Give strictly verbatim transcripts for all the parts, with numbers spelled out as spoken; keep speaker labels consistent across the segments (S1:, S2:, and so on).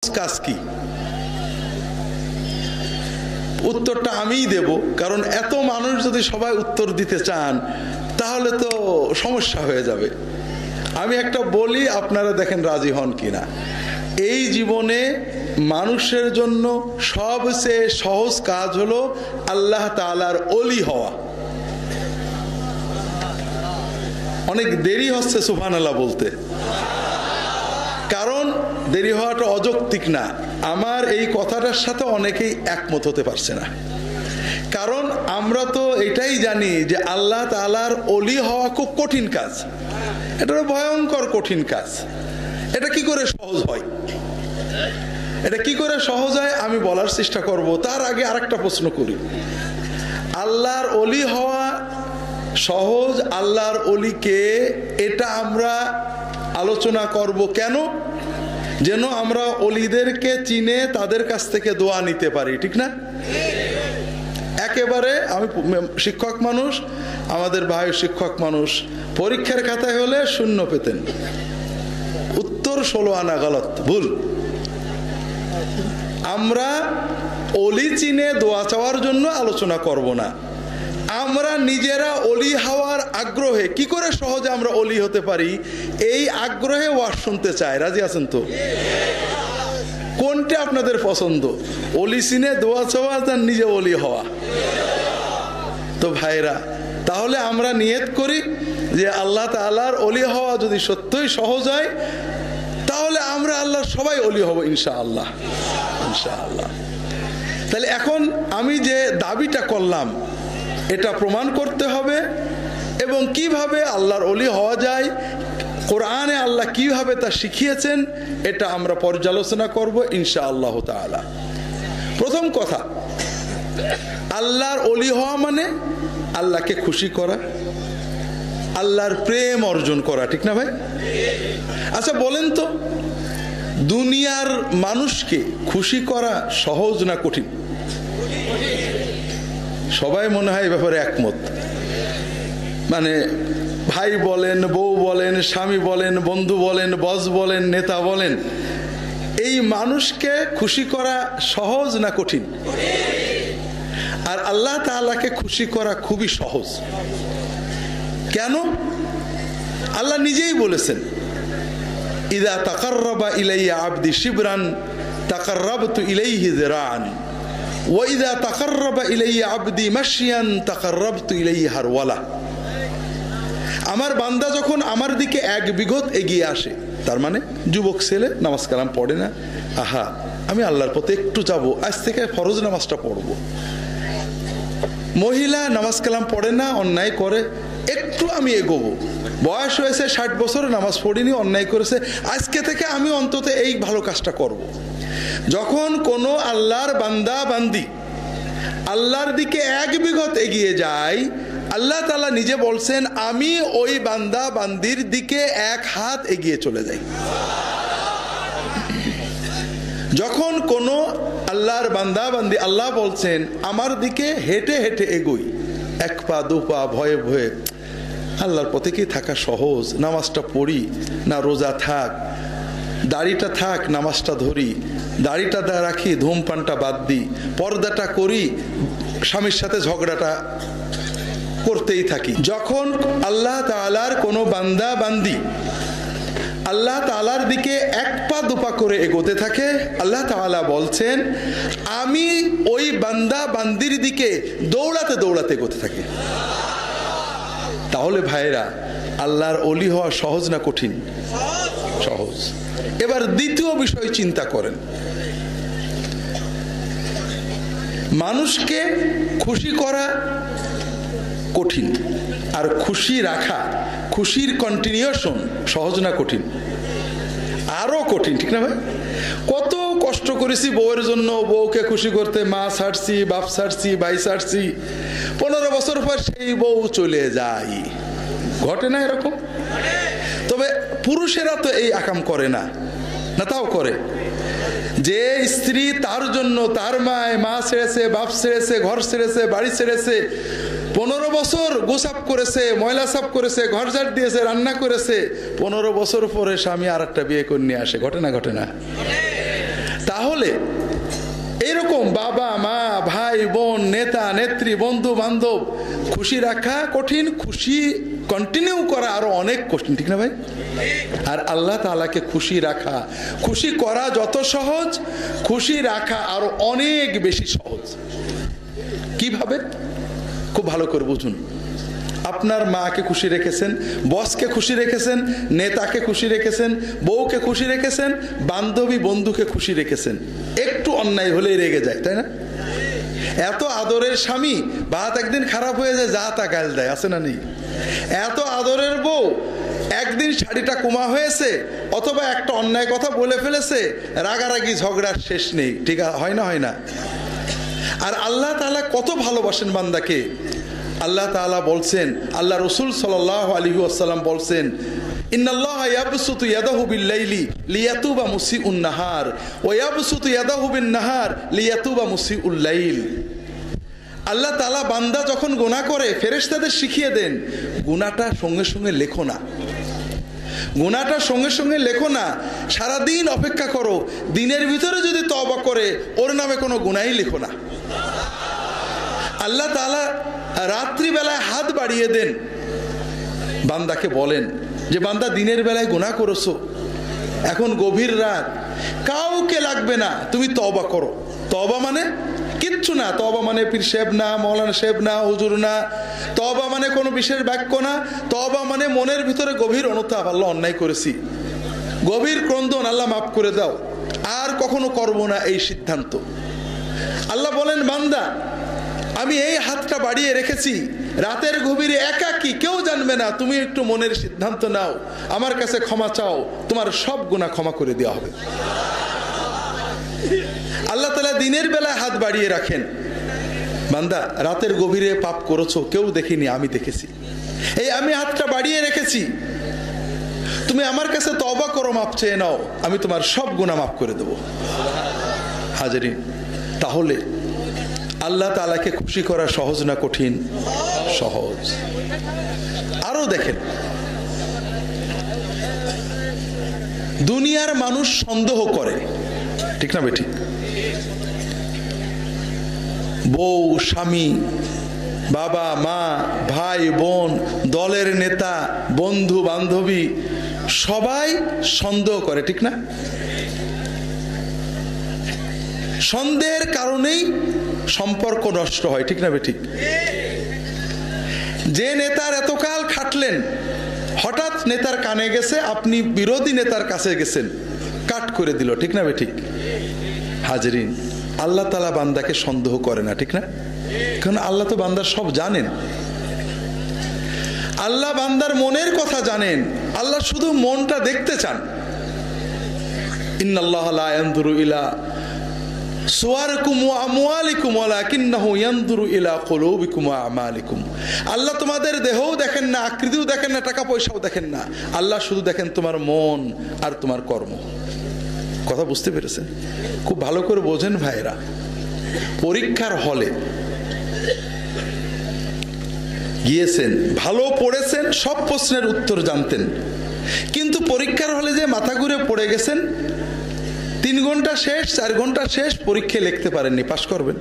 S1: কাজ কি? উত্তরটা আমিই দেব, কারণ এত মানুষ যদি সবাই উত্তর দিতে চান তাহলে তো সমস্যা হয়ে যাবে। আমি একটা বলি, আপনারা দেখেন রাজি হন কিনা। এই জীবনে মানুষের জন্য সবচেয়ে সহজ কাজ হলো আল্লাহ তাআলার ওলি হওয়া। অনেক দেরি হচ্ছে সুবহানাল্লাহ বলতে, কারণ দেরি হওয়াটা অযৌক্তিক না। আমার এই কথাটার সাথে অনেকেই একমত হতে পারছে না, কারণ আমরা তো এটাই জানি যে আল্লাহ তাআলার ওলি হওয়া খুব কঠিন কাজ। এটা ভয়ঙ্কর কঠিন কাজ। এটা কি করে সহজ হয়? এটা কি করে সহজ হয় আমি বলার চেষ্টা করব। তার আগে আরেকটা প্রশ্ন করি, আল্লাহর ওলি হওয়া সহজ, আল্লাহর ওলিকে, এটা আমরা আলোচনা করব কেন? যেন আমরা ওলিদেরকে চিনে তাদের কাছ থেকে দোয়া নিতে পারি, ঠিক না? একেবারে আমি শিক্ষক মানুষ, আমাদের ভাই শিক্ষক মানুষ, পরীক্ষার খাতায় হলে শূন্য পেতেন, উত্তর ষোলো আনা গলত, ভুল। আমরা ওলি চিনে দোয়া চাওয়ার জন্য আলোচনা করব না, আমরা নিজেরা ওলি হওয়ার আগ্রহে কি করে সহজে আমরা ওলি হতে পারি এই আগ্রহে ওয়াজ শুনতে চাই। রাজি আছেন তো? কোনটা আপনাদের পছন্দ, ওলি চিনে দোয়া চাওয়া না নিজে ওলি হওয়া? তো ভাইরা, তাহলে আমরা নিয়ত করি যে আল্লাহ তাআলার ওলি হওয়া যদি সত্যই সহজ হয় তাহলে আমরা আল্লাহর সবাই ওলি হব ইনশাআল্লাহ, ইনশাআল্লাহ। তাহলে এখন আমি যে দাবিটা করলাম এটা প্রমাণ করতে হবে, এবং কিভাবে আল্লাহর ওলি হওয়া যায়, কোরআনে আল্লাহ কিভাবে তা শিখিয়েছেন, এটা আমরা পর্যালোচনা করব ইনশাআল্লাহ তাআলা। প্রথম কথা, আল্লাহর ওলি হওয়া মানে আল্লাহকে খুশি করা, আল্লাহর প্রেম অর্জন করা, ঠিক না ভাই? আচ্ছা বলেন তো, দুনিয়ার মানুষকে খুশি করা সহজ না কঠিন? সবাই মনে হয় এই ব্যাপারে একমত। মানে ভাই বলেন, বউ বলেন, স্বামী বলেন, বন্ধু বলেন, বস বলেন, নেতা বলেন, এই মানুষকে খুশি করা সহজ না কঠিন? আর আল্লাহ তাআলাকে খুশি করা খুবই সহজ। কেন? আল্লাহ নিজেই বলেছেন, ইযা তাকাররাবা ইলাইয়া আবদি শিবরান তাকাররাবতু ইলাইহি যিরাআন ওয়া ইযা তাকাররাবা ইলাইয়া আবদি মাশিয়ান তাকাররাবতু ইলাইহি হারওয়ালা। আমার বান্দা যখন আমার দিকে এক বিঘত এগিয়ে আসে, তার মানে যুবক ছেলে নামাজ কালাম পড়ে না, আহা আমি আল্লাহর পথে একটু যাব, আজ থেকে ফরজ নামাজটা পড়ব। মহিলা নামাজ কালাম পড়ে না, অন্যায় করে, একটু আমি এগোবো, বয়স হয়েছে ষাট বছর, নামাজ পড়িনি, অন্যায় করেছে, আজকে থেকে আমি অন্তত এই ভালো কাজটা করব। যখন কোনো আল্লাহর বান্দা বান্দি আল্লাহর দিকে এক বিঘত এগিয়ে যায়, আল্লাহ তাআলা নিজে বলছেন আমি ওই বান্দা বান্দির দিকে এক হাত এগিয়ে চলে যাই। যখন কোনো আল্লাহর বান্দা বান্দি, আল্লাহ বলছেন আমার দিকে হেঁটে হেঁটে এগোই, এক পা দু পা ভয়ে ভয়ে, আল্লাহর পথে কি থাকা সহজ? নামাজটা পড়ি না রোজা থাক, দাড়িটা থাক নামাজটা ধরি, দাড়িটা রাখি ধূমপানটা বাদ দিই, পর্দাটা করি, স্বামীর সাথে ঝগড়াটা করতেই থাকি। যখন আল্লাহ তাআলার কোনো বান্দা বান্দি আল্লাহ তাআলার দিকে এক পা দুপা করে এগোতে থাকে, আল্লাহ তাআলা বলছেন আমি ওই বান্দা বান্দির দিকে দৌড়াতে দৌড়াতে এগোতে থাকি। তাহলে ভাইরা, আল্লাহর ওলি হওয়া সহজ না কঠিন? সহজ। এবার দ্বিতীয় বিষয় চিন্তা করেন, মানুষকে খুশি করা কঠিন, আর খুশি রাখা, খুশির কন্টিনিউশন সহজ না কঠিন? আরো কঠিন, ঠিক না ভাই? কত কষ্ট করেছি বউয়ের জন্য, বউকে খুশি করতে, মা ছাড়ছি, বাপ ছাড়ছি, ভাই ছাড়ছি, পনেরো বছর পর সেই বউ চলে যায়। ঘটে না এরকম? তবে পুরুষেরা তো এই আকাম করে না, না তাও করে। যে স্ত্রী তার জন্য তার মায় মা ছেড়েছে, বাপ ছেড়েছে, ঘর ছেড়েছে, বাড়ি ছেড়েছে, পনেরো বছর গোসাপ করেছে, ময়লা সাফ করেছে, ঘর ঝাড় দিয়েছে, রান্না করেছে, পনেরো বছর পরে স্বামী আর একটা বিয়ে করে নিয়ে আসে। ঘটে না? ঘটে না? তাহলে এরকম বাবা মা ভাই বোন নেতা নেত্রী বন্ধু বান্ধব খুশি রাখা কঠিন, খুশি কন্টিনিউ করা আরো অনেক কঠিন, ঠিক না ভাই? আর আল্লাহ তাআলাকে খুশি রাখা, খুশি করা যত সহজ, খুশি রাখা আরো অনেক বেশি সহজ। কিভাবে? খুব ভালো করে বুঝুন। আপনার মাকে খুশি রেখেছেন, বসকে খুশি রেখেছেন, নেতাকে খুশি রেখেছেন, বউকে খুশি রেখেছেন, বান্ধবী বন্ধুকে খুশি রেখেছেন, একটু অন্যায় হলেই রেগে যায়, তাই না? এত আদরের স্বামী ভাত একদিন খারাপ হয়ে যায়, যা তা গাল দেয়, আছে না নেই? এত আদরের বউ একদিন শাড়িটা কুমা হয়েছে অথবা একটা অন্যায় কথা বলে ফেলেছে, রাগারাগি ঝগড়ার শেষ নেই, ঠিক হয় না? হয় না? আর আল্লাহ তাআলা কত ভালোবাসেন বান্দাকে। আল্লাহ তাআলা বলছেন, আল্লাহ রসুল সাল্লাল্লাহু আলাইহি ওয়াসাল্লাম বলছেন, ইন্নাল্লাহা ইয়াবসুতু ইয়াদাহু বিল-লাইলি লিয়াতুবা মুসিউন নাহার ওয়া ইয়াবসুতু ইয়াদাহু বিন-নাহার লিয়াতুবা মুসিউল লাইল। আল্লাহ তাআলা বান্দা যখন গুনাহ করে ফেরেশতাদের শিখিয়ে দেন, গুনাহটা সঙ্গে সঙ্গে লেখো না, গুনাহটা সঙ্গে সঙ্গে লেখো না, সারাদিন অপেক্ষা করো, দিনের ভিতরে যদি তওবা করে ওর নামে কোনো গুনাহই লেখো না। আল্লাহ তাআলা রাত্রিবেলায় হাত বাড়িয়ে দেন, বান্দাকে বলেন যে বান্দা দিনের বেলায় গুনাহ করেছো, এখন গভীর রাত, কাউকে লাগবে না, তুমি তওবা করো। তওবা মানে কিচ্ছু না, তওবা মানে পীর সাহেব না, মৌলানা সাহেব না, হুজুর না, তওবা মানে কোনো বিশেষ বাক্য না, তওবা মানে মনের ভিতরে গভীর অনুতাপ, আল্লাহ অন্যায় করেছি, গভীর ক্রন্দন, আল্লাহ মাফ করে দাও, আর কখনো করব না, এই সিদ্ধান্ত। আল্লাহ বলেন বান্দা আমি এই হাতটা বাড়িয়ে রেখেছি, রাতের গভীরে একাকী, কেউ জানবে না, তুমি একটু মনের সিদ্ধান্ত নাও, আমার কাছে ক্ষমা চাও, তোমার সব গুনাহ ক্ষমা করে দেওয়া হবে। আল্লাহ তাআলা দিনের বেলায় হাত বাড়িয়ে রাখেন, বান্দা রাতের গভীরে পাপ করেছো, কেউ দেখেনি, আমি দেখেছি, এই আমি হাতটা বাড়িয়ে রেখেছি, তুমি আমার কাছে তওবা করো, মাপ চেয়ে নাও, আমি তোমার সব গুনাহ মাফ করে দেব। হাজিরিন, তাহলে আল্লাহ তাআলাকে খুশি করা সহজ না কঠিন? সহজ। আরো দেখেন, দুনিয়ার মানুষ সন্দেহ করে, ঠিক না বেঠিক? বউ স্বামী, বাবা মা, ভাই বোন, দলের নেতা, বন্ধু বান্ধবী, সবাই সন্দেহ করে, ঠিক না? সন্দেহের কারণেই সম্পর্ক নষ্ট হয়, ঠিক না বেঠিক? যে নেতার এতকাল খাটলেন, হঠাৎ নেতার কানে গেছে, আপনি বিরোধী নেতার কাছে গেছেন, কাট করে দিল, ঠিক না বেঠিক? হাজিরিন, আল্লাহ তাআলা বান্দাকে সন্দেহ করে না, ঠিক না? কারণ আল্লাহ তো বান্দার সব জানেন, আল্লাহ বান্দার মনের কথা জানেন, আল্লাহ শুধু মনটা দেখতে চান। ইন্নাল্লাহা লা ইয়ানজুরু ইলা সুওয়ারিকুম ওয়া আমওয়ালিকুম ওয়ালাকিন্নাহু ইয়ানজুরু ইলা কুলুবিকুম ওয়া আমালিকুম। আল্লাহ তোমাদের দেহও দেখেন না, আকৃতিও দেখেন না, টাকা পয়সাও দেখেন না, আল্লাহ শুধু দেখেন তোমার মন আর তোমার কর্ম। কথা বুঝতে পেরেছেন? খুব ভালো করে বোঝেন ভাইরা। পরীক্ষার হলে গিয়েছেন, ভালো পড়েছেন, সব প্রশ্নের উত্তর জানতেন, কিন্তু পরীক্ষার হলে যে মাথা ঘুরে পড়ে গেছেন, তিন ঘন্টা শেষ, চার ঘন্টা শেষ, পরীক্ষা লিখতে পারেননি, পাশ করবেন?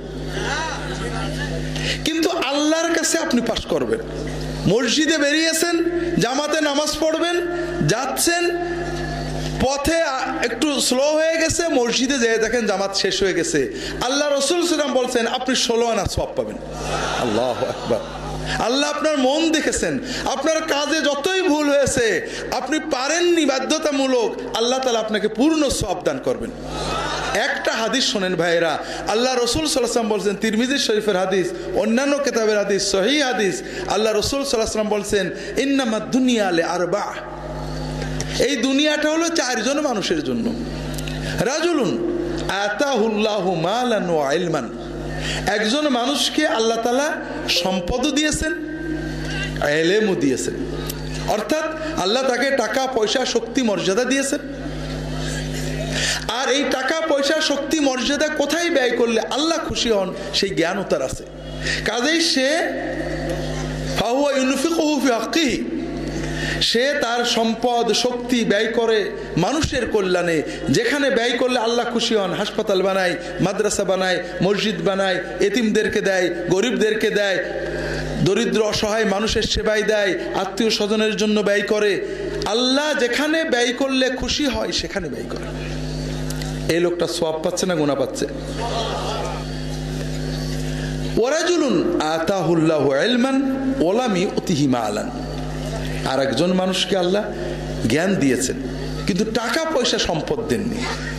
S1: কিন্তু আল্লাহর কাছে আপনি পাশ করবেন। মসজিদে বেরিয়েছেন, জামাতে নামাজ পড়বেন, যাচ্ছেন, পথে একটু স্লো হয়ে গেছে, মসজিদে যেয়ে দেখেন জামাত শেষ হয়ে গেছে, আল্লাহ রাসূল সাল্লাল্লাহু আলাইহি ওয়াসাল্লাম বলছেন আপনি ষোলো আনা সওয়াব পাবেন। আল্লাহু আকবার। আল্লাহ আপনার মন দেখেছেন, আপনার কাজে যতই ভুল হয়েছে, আপনি পারেননি বাধ্যতামূলক, আল্লাহ তাআলা আপনাকে পূর্ণ সওয়াব দান করবেন। একটা হাদিস শোনেন ভাইরা, আল্লাহ রাসূল সাল্লাল্লাহু আলাইহি ওয়াসাল্লাম বলছেন, তিরমিজি শরীফের হাদিস, অন্যান্য কিতাবের হাদিস, সহিহ হাদিস, আল্লাহ রাসূল সাল্লাল্লাহু আলাইহি ওয়াসাল্লাম বলছেন ইন্নামাদ দুনিয়া লিআরবা, এই দুনিয়াটা হলো চারজন মানুষের জন্য। রাজুলুন আতাহুল্লাহু মালান ওয়া ইলমান, একজন মানুষকে আল্লাহ তাআলা সম্পদ দিয়েছেন, ইলমও দিয়েছেন, অর্থাৎ আল্লাহ তাকে টাকা পয়সা শক্তি মর্যাদা দিয়েছেন। আর এই টাকা পয়সা শক্তি মর্যাদা কোথায় ব্যয় করলে আল্লাহ খুশি হন সেই জ্ঞানও তার আছে। কাজেই সে ফাহুয়া ইউনফিকুহু ফি হাক্কিহি, সে তার সম্পদ শক্তি ব্যয় করে মানুষের কল্যাণে। যেখানে ব্যয় করলে আল্লাহ খুশি হন, হাসপাতাল বানায়, মাদ্রাসা বানায়, মসজিদ বানায়, এতিমদেরকে দেয়, গরিবদেরকে দেয়, দরিদ্র অসহায় মানুষের সেবায় দেয়, আত্মীয় স্বজনের জন্য ব্যয় করে। আল্লাহ যেখানে ব্যয় করলে খুশি হয় সেখানে ব্যয় করে। এই লোকটা সওয়াব পাচ্ছে না গুনাহ পাচ্ছে? ওয়ারাজুলুন আতাহুল্লাহু ইলমান ওয়া লাম ইউতিহি মালান, আর একজন মানুষকে আল্লাহ জ্ঞান দিয়েছেন কিন্তু টাকা পয়সা সম্পদ দেননি।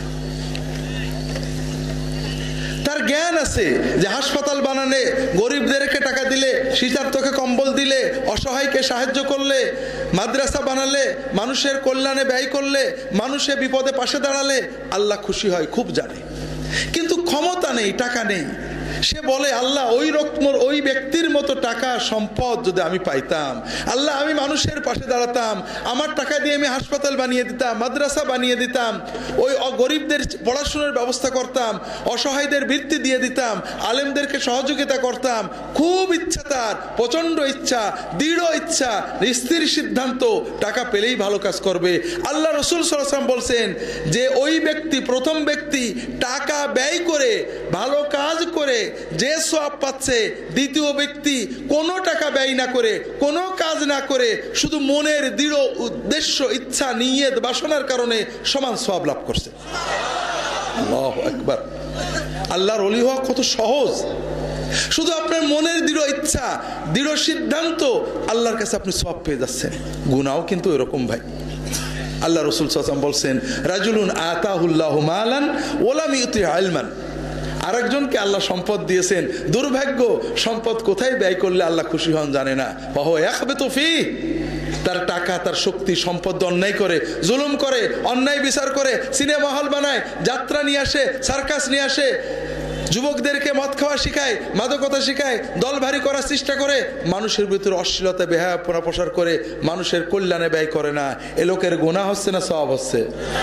S1: তার জ্ঞান আছে যে হাসপাতাল বানালে, গরিবদেরকে টাকা দিলে, শীতার্তকে কম্বল দিলে, অসহায়কে সাহায্য করলে, মাদ্রাসা বানালে, মানুষের কল্যাণে ব্যয় করলে, মানুষের বিপদে পাশে দাঁড়ালে আল্লাহ খুশি হয়, খুব জানে। কিন্তু ক্ষমতা নেই, টাকা নেই। সে বলে আল্লাহ ওই রকম ওই ব্যক্তির মতো টাকা সম্পদ যদি আমি পাইতাম, আল্লাহ আমি মানুষের পাশে দাঁড়াতাম, আমার টাকা দিয়ে আমি হাসপাতাল বানিয়ে দিতাম, মাদ্রাসা বানিয়ে দিতাম, ওই গরিবদের পড়াশোনার ব্যবস্থা করতাম, অসহায়দের বৃত্তি দিয়ে দিতাম, আলেমদেরকে সহযোগিতা করতাম। খুব ইচ্ছা, তার প্রচন্ড ইচ্ছা, দৃঢ় ইচ্ছা, স্থির সিদ্ধান্ত, টাকা পেলেই ভালো কাজ করবে। আল্লাহ রসুল সাল্লাল্লাহু আলাইহি ওয়াসাল্লাম বলছেন যে ওই ব্যক্তি, প্রথম ব্যক্তি টাকা ব্যয় করে ভালো কাজ করে যে সওয়াব পাচ্ছে, দ্বিতীয় ব্যক্তি কোনো টাকা ব্যয় না করে, কোনো কাজ না করে, শুধু মনের দৃঢ় উদ্দেশ্য, ইচ্ছা, নিয়ত, বাসনার কারণে সমান সওয়াব লাভ করছে। আল্লাহু আকবার। আল্লাহর ওলি হওয়া কত সহজ। শুধু আপনার মনের দৃঢ় ইচ্ছা, দৃঢ় সিদ্ধান্ত, আল্লাহর কাছে আপনি সওয়াব পেয়ে যাচ্ছেন। গুনাহও কিন্তু এরকম ভাই। আল্লাহ রাসূল সাল্লাল্লাহু আলাইহি ওয়াসাল্লাম বলছেন রাজুলুন আতাহুল্লাহু মালান ওয়া লাম ইউতিহি ইলমান, আরেকজনকে আল্লাহ সম্পদ দিয়েছেন, দুর্ভাগ্য সম্পদ কোথায় ব্যয় করলে আল্লাহ খুশি হন জানে না। ফাহুয়া ইয়াখবিতু ফীহি, তার টাকা, তার শক্তি, সম্পদ অন্যায় করে, জুলুম করে, অন্যায় বিচার করে, সিনেমা হল বানায়, যাত্রা নিয়ে আসে, সার্কাস নিয়ে আসে, যুবকদেরকে মদ খাওয়া শিখায়, মাদকতা শিখায়, দল ভারী করার চেষ্টা করে, মানুষের ভিতরে অশ্লীলতা, বেহায়াপনা প্রসার করে, মানুষের কল্যাণে ব্যয় করে না। এ লোকের গুনাহ হচ্ছে না সওয়াব হচ্ছে?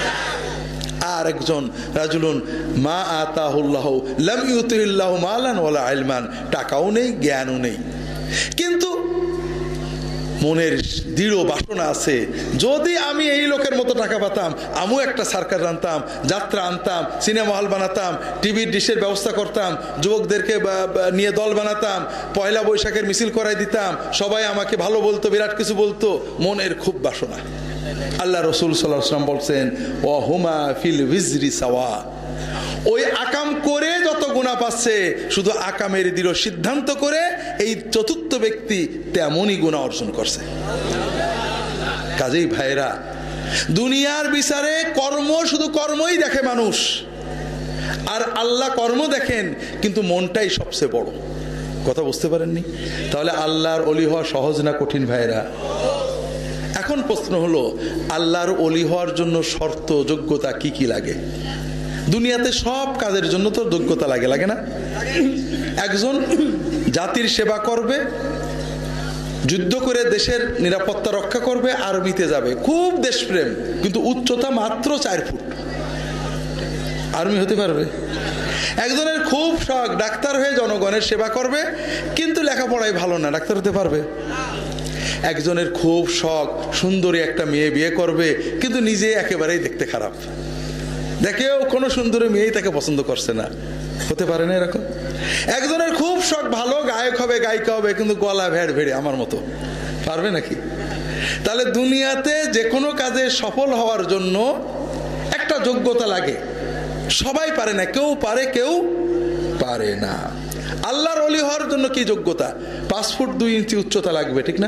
S1: আর একজন রাজুলুন মা আতাহুল্লাহু লাম ইউতিহিল্লাহু মালান ওয়ালা ইলমান, টাকাও নেই, জ্ঞানও নেই, কিন্তু মনের দৃঢ় বাসনা আছে, যদি আমি এই লোকের মতো টাকা পেতাম, আমিও একটা সার্কাস আনতাম, যাত্রা আনতাম, সিনেমা হল বানাতাম, টিভির ডিশের ব্যবস্থা করতাম, যুবকদেরকে নিয়ে দল বানাতাম, পয়লা বৈশাখের মিছিল করাই দিতাম, সবাই আমাকে ভালো বলতো, বিরাট কিছু বলতো। মনের খুব বাসনা। আল্লাহ রসুল সাল্লাল্লাহু আলাইহি ওয়াসাল্লাম বলছেন ওয়া হুমা ফিল বিজরি সাওয়া, ওই আকাম করে যত গুনাহ পাচ্ছে, শুধু আকামের দৃঢ় সিদ্ধান্ত করে এই চতুর্থ ব্যক্তি তেমনই গুনাহ অর্জন করছে। কাজেই ভাইরা, দুনিয়ার বিচারে কর্ম, শুধু কর্মই দেখে মানুষ, আর আল্লাহ কর্ম দেখেন, কিন্তু মনটাই সবচেয়ে বড়। কথা বুঝতে পারেননি? তাহলে আল্লাহর ওলি হওয়া সহজ না কঠিন ভাইরা? এখন প্রশ্ন হলো, আল্লাহর ওলি হওয়ার জন্য শর্ত, যোগ্যতা কি কি লাগে? দুনিয়াতে সব কাজের জন্য তো যোগ্যতা লাগে, লাগে না? একজন জাতির সেবা করবে, যুদ্ধ করে দেশের নিরাপত্তা রক্ষা করবে, আর্মিতে যাবে, খুব দেশপ্রেম, কিন্তু উচ্চতা মাত্র চার ফুট, আর্মি হতে পারবে? একজনের খুব শখ ডাক্তার হয়ে জনগণের সেবা করবে, কিন্তু লেখাপড়ায় ভালো না, ডাক্তার হতে পারবে? একজনের খুব শখ সুন্দরী একটা মেয়ে বিয়ে করবে, কিন্তু নিজে একেবারেই দেখতে খারাপ, দেখেও কোনো সুন্দরী মেয়েই তাকে পছন্দ করছে না, হতে পারে না এরকম? একজনের খুব শখ ভালো গায়ক হবে, গায়িকা হবে, কিন্তু গলা ভেড় ভেড়ে আমার মতো, পারবে নাকি? তাহলে দুনিয়াতে যে কোনো কাজে সফল হওয়ার জন্য একটা যোগ্যতা লাগে, সবাই পারে না, কেউ পারে কেউ পারে না। আল্লাহর ওলি হওয়ার জন্য কি যোগ্যতা? পাঁচ ফুট দুই ইঞ্চি উচ্চতা লাগবে, ঠিক না?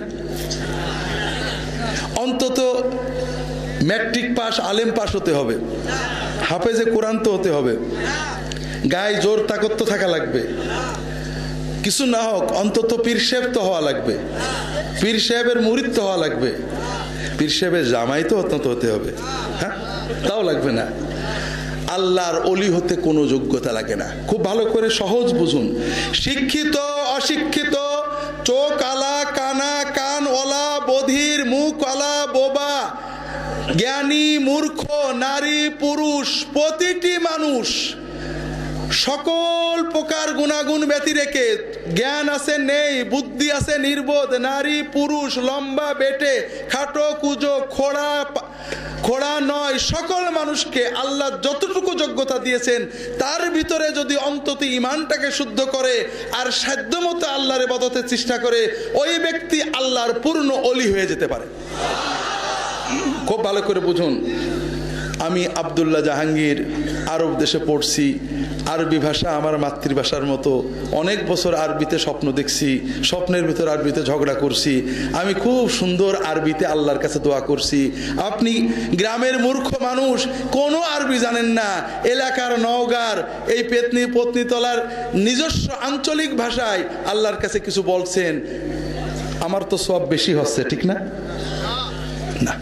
S1: অন্তত ম্যাট্রিক পাস, আলেম পাস হতে হবে, হাফেজে কোরআন তো হতে হবে, গায়ে জোর তাকত তো থাকা লাগবে, কিছু না হোক অন্তত পীর সাহেব তো হওয়া লাগবে, পীর সাহেবের মুরিদ তো হওয়া লাগবে, পীর সাহেবের জামাই তো অত্যন্ত হতে হবে, হ্যাঁ, তাও লাগবে না। আল্লাহর ওলি হতে কোনো যোগ্যতা লাগে না। খুব ভালো করে সহজ বুঝুন। শিক্ষিত অশিক্ষিত, চোখ আলা কানা কান ওলা, বধির মুখ আলা বোবা, জ্ঞানী মূর্খ, নারী পুরুষ, প্রতিটি মানুষ সকল প্রকার গুণাগুণ ব্যতি রেখে, জ্ঞান আছে নেই, বুদ্ধি আছে নির্বোধ, নারী পুরুষ, লম্বা বেটে, খাটো কুজো, খোড়া খোড়া নয়, সকল মানুষকে আল্লাহ যতটুকু যোগ্যতা দিয়েছেন তার ভিতরে যদি অন্তত ঈমানটাকে শুদ্ধ করে আর সাধ্যমতো আল্লাহর ইবাদতের চেষ্টা করে, ওই ব্যক্তি আল্লাহর পূর্ণ ওলি হয়ে যেতে পারে। খুব ভালো করে বুঝুন, আমি আব্দুল্লাহ জাহাঙ্গীর আরব দেশে পড়ছি, আরবি ভাষা আমার মাতৃভাষার মতো, অনেক বছর আরবিতে স্বপ্ন দেখছি, স্বপ্নের ভিতর আরবিতে ঝগড়া করছি, আমি খুব সুন্দর আরবিতে আল্লাহর কাছে দোয়া করছি। আপনি গ্রামের মূর্খ মানুষ, কোনো আরবি জানেন না, এলাকার নওগাঁর এই পেতনি পত্নীতলার নিজস্ব আঞ্চলিক ভাষায় আল্লাহর কাছে কিছু বলছেন, আমার তো সব বেশি হচ্ছে, ঠিক না? না,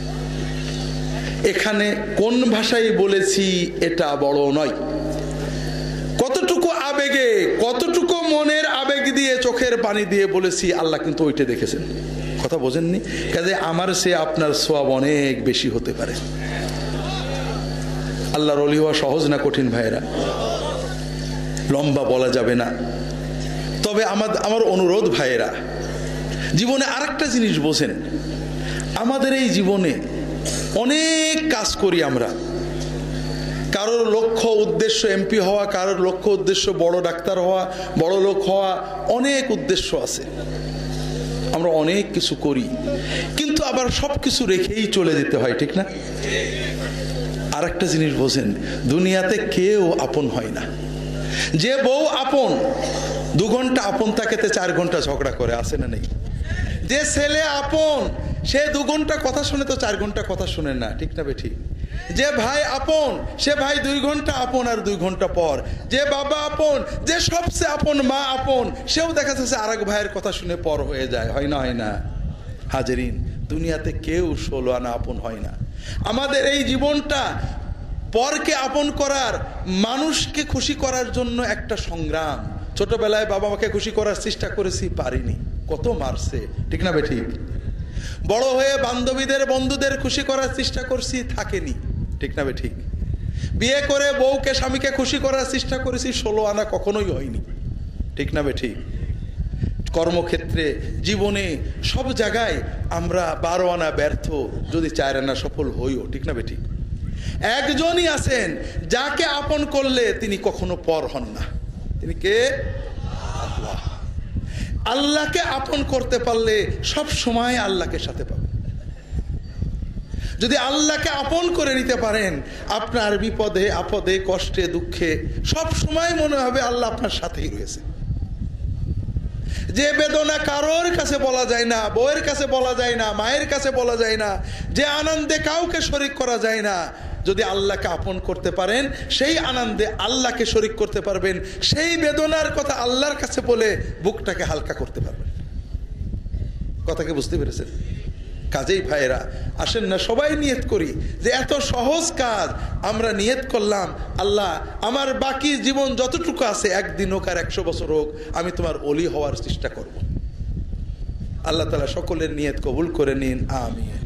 S1: এখানে কোন ভাষায় বলেছি এটা বড় নয়, কতটুকু আবেগে, কতটুকু মনের আবেগ দিয়ে, চোখের পানি দিয়ে বলেছি, আল্লাহ কিন্তু ওইটা দেখেছেন। কথা বোঝেননি? কাজে আমার সে আপনার সওয়াব অনেক বেশি হতে পারে। আল্লাহর ওলি হওয়া সহজ না কঠিন ভাইয়েরা? লম্বা বলা যাবে না, তবে আমার আমার অনুরোধ ভাইয়েরা, জীবনে আরেকটা জিনিস বোঝেন, আমাদের এই জীবনে অনেক কাজ করি আমরা, কারোর লক্ষ্য উদ্দেশ্য এমপি হওয়া, কারোর লক্ষ্য উদ্দেশ্য বড় ডাক্তার হওয়া, বড় লোক হওয়া, অনেক উদ্দেশ্য আছে, আমরা অনেক কিছু করি, কিন্তু আবার সব কিছু রেখেই চলে যেতে হয়, ঠিক না? আর একটা জিনিস বোঝেন, দুনিয়াতে কেউ আপন হয় না। যে বউ আপন, দু ঘন্টা আপন তাকেতে চার ঘন্টা ঝগড়া করে, আসে না নেই? যে ছেলে আপন, সে দু ঘন্টা কথা শুনে তো চার ঘন্টা কথা শুনে না, ঠিক না বেঠি? যে ভাই আপন, সে ভাই দুই ঘন্টা আপন আর দুই ঘন্টা পর। যে বাবা আপন, যে সবচেয়ে আপন মা আপন, সেও দেখা যাচ্ছে আর এক ভাইয়ের কথা শুনে পর হয়ে যায়, হয় না? হয় না হাজেরিন? দুনিয়াতে কেউ ষোলো আনা আপন হয় না। আমাদের এই জীবনটা পরকে আপন করার, মানুষকে খুশি করার জন্য একটা সংগ্রাম। ছোটবেলায় বাবা মাকে খুশি করার চেষ্টা করেছি, পারিনি, কত মারছে, ঠিক না বেঠিক? বড় হয়ে বান্ধবীদের বন্ধুদের খুশি করার চেষ্টা করছি, থাকেনি, ঠিক না বেঠিক? বিয়ে করে বউকে স্বামীকে খুশি করার চেষ্টা করেছি, ষোলো আনা কখনোই হয়নি, ঠিক না বেঠিক? কর্মক্ষেত্রে, জীবনে, সব জায়গায় আমরা বারো আনা ব্যর্থ, যদি চার আনা সফল হইও, ঠিক না বেঠিক? একজনই আছেন যাকে আপন করলে তিনি কখনো পর হন না, তিনি কে? আল্লাহ। আল্লাহকে আপন করতে পারলে সব সময় আল্লাহকে সাথে পাবেন। যদি আল্লাহকে আপন করে নিতে পারেন, আপনার বিপদে আপদে কষ্টে দুঃখে সব সময় মনে হবে আল্লাহ আপনার সাথেই রয়েছে। যে বেদনা কারোর কাছে বলা যায় না, বউয়ের কাছে বলা যায় না, মায়ের কাছে বলা যায় না, যে আনন্দে কাউকে শরীক করা যায় না, যদি আল্লাহকে আপন করতে পারেন, সেই আনন্দে আল্লাহকে শরীক করতে পারবেন, সেই বেদনার কথা আল্লাহর কাছে বলে বুকটাকে হালকা করতে পারবেন। কথাকে বুঝতে পেরেছেন? কাজেই ভাইয়েরা, আসেন না সবাই নিয়ত করি যে এত সহজ কাজ আমরা নিয়ত করলাম, আল্লাহ আমার বাকি জীবন যতটুকু আছে, একদিন হোক আর একশো বছর হোক, আমি তোমার ওলি হওয়ার চেষ্টা করব। আল্লাহ তাআলা সকলের নিয়ত কবুল করে নিন, আমিন।